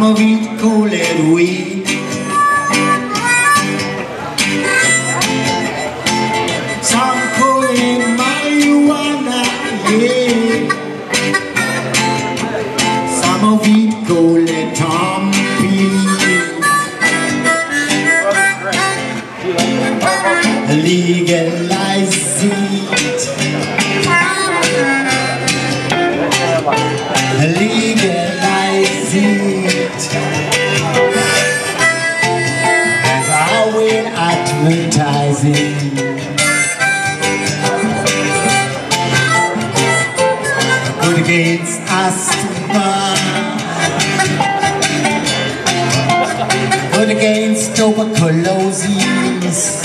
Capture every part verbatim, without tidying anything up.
of it call it weed. Some call it marijuana, yeah. Some of it call it Tompi. Legalize it. Legalize it. As I will advertise it. Good against asthma. Good against tuberculosis.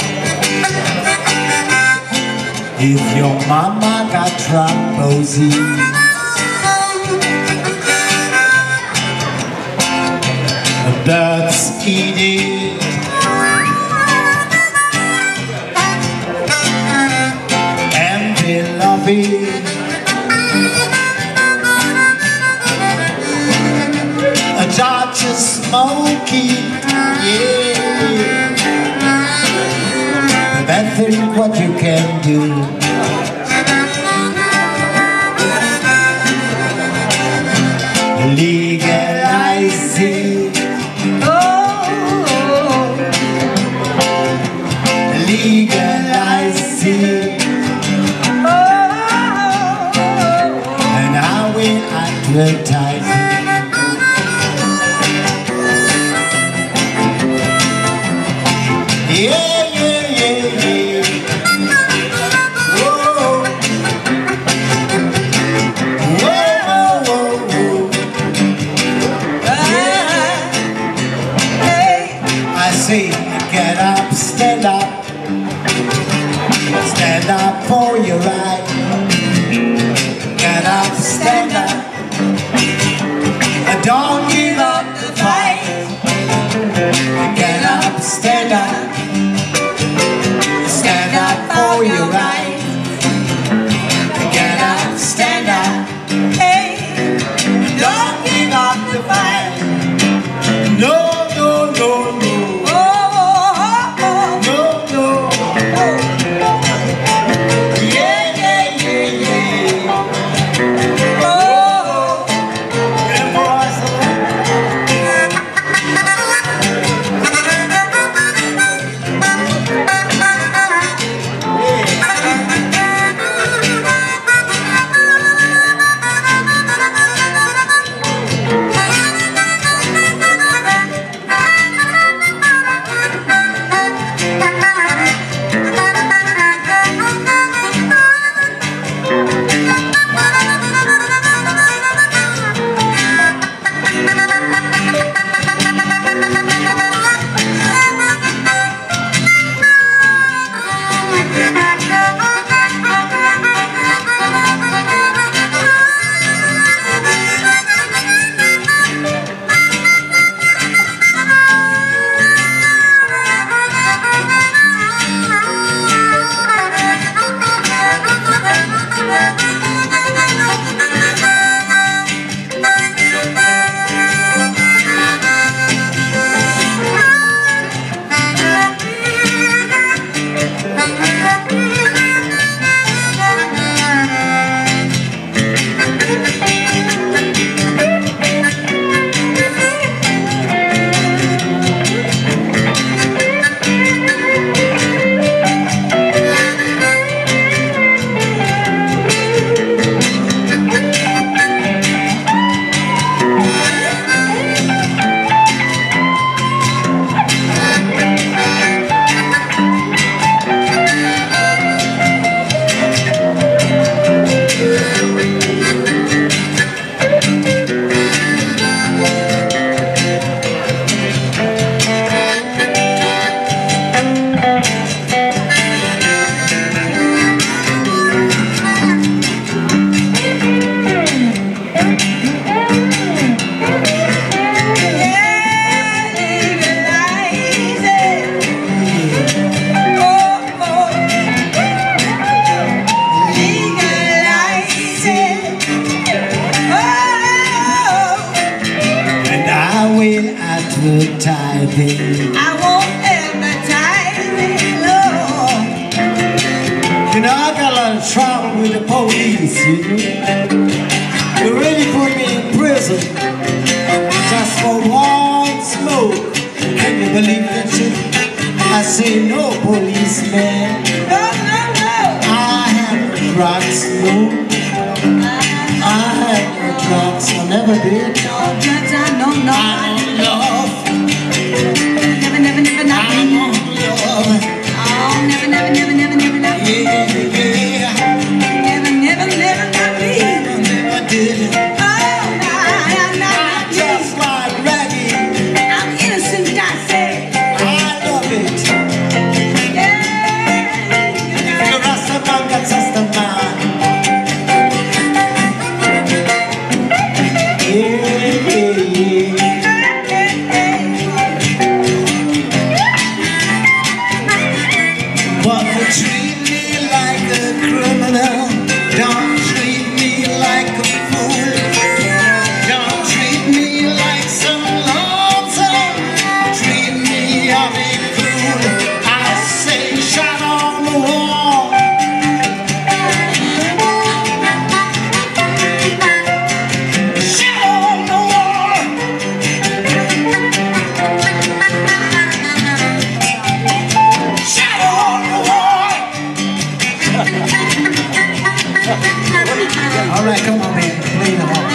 If your mama got thrombosis, birds eat it. And they love it. A Georgia smoke it, yeah. But think what you can do. Legalize it. Oh, legalize it. Oh, and I will advertise it. Yeah, yeah, yeah, yeah. Whoa. Whoa, whoa, whoa. Yeah. Hey. I say, get up, stand up. Stand up for your right. Get up, stand up. Don't give up the fight. Get up, stand up. Stand up for your right. Get up, stand up. Hey, don't give up the fight. No, no, no, no. Oh, advertising. I want advertising, Lord. You know, I got a lot of trouble with the police, you know. They really put me in prison just for one smoke. Can you believe that shit? I say no, policeman. No, no, no. I have no drugs, no. I have no drugs, I never did. No drugs, I know, no. I don't love. Never, never, never, not I me. don't love. Oh, never, never, never, never, never, not me. Yeah, yeah. Never, never, never, not me. Never, never did. Oh, no, no, no, not me. Just like Raggy. I'm innocent, I say. I love it. Yeah. You're a man, that's just a man. Yeah, yeah, yeah. But you treat me like a criminal. Don't treat me like a fool. Don't treat me like some lonesome. Treat me of a cool. I say shut on the wall. Shut on the wall. Shut on the wall. All right, come on, man. Play the home.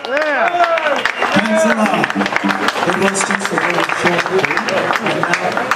Thanks a lot. It was just a very short